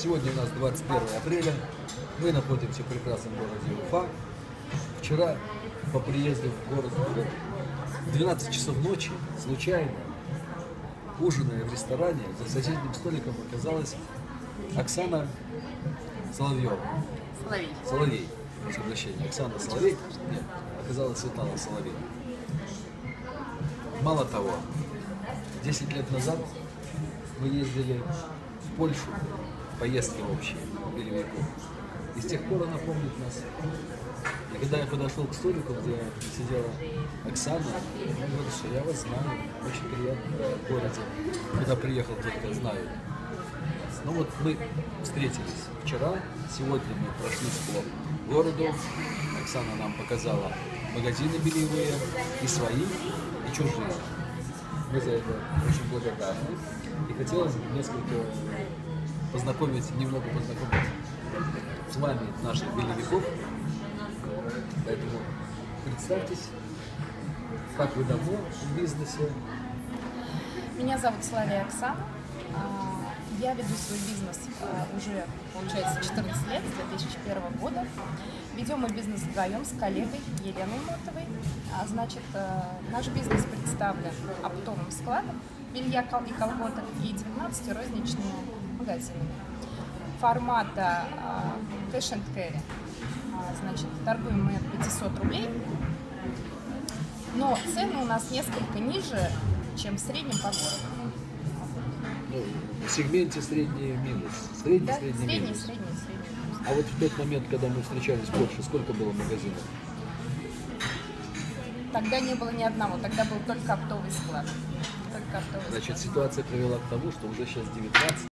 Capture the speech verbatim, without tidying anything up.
Сегодня у нас двадцать первое апреля. Мы находимся в прекрасном городе Уфа. Вчера по приезду в город в двенадцать часов ночи, случайно, ужиная в ресторане, за соседним столиком оказалась Оксана Соловьева. Соловей. Соловей. Прошу прощения. Оксана Соловей. Нет, оказалась Светлана Соловей. Мало того, десять лет назад мы ездили в Польшу, в поездки общие, Белевиков. И с тех пор она помнит нас. И когда я подошел к столику, где сидела Оксана, она говорит, что я вас знаю, очень приятно в городе, куда приехал, только знаю. Ну вот мы встретились вчера, сегодня мы прошлись по городу. Оксана нам показала магазины бельевые, и свои, и чужие. Мы за это очень благодарны. И хотелось бы несколько познакомить, немного познакомить с вами, наших бельевиков. Поэтому представьтесь, как вы давно в бизнесе. Меня зовут Соловей Оксана. Я веду свой бизнес уже, получается, четырнадцать лет, с две тысячи первого года. Ведем мы бизнес вдвоем с коллегой Еленой Мотовой. Значит, наш бизнес представлен оптовым складом белья и колготок и девятнадцатью розничными магазинами. Формата cash and carry. Значит, торгуем мы от пятисот рублей, но цены у нас несколько ниже, чем в среднем по городу. Ну, в сегменте средний минус. Средний, Да, средний, средний, минус. средний, средний. А вот в тот момент, когда мы встречались в Польше, сколько было магазинов? Тогда не было ни одного, тогда был только оптовый склад. Только оптовый Значит, склад. ситуация привела к тому, что уже сейчас девятнадцать.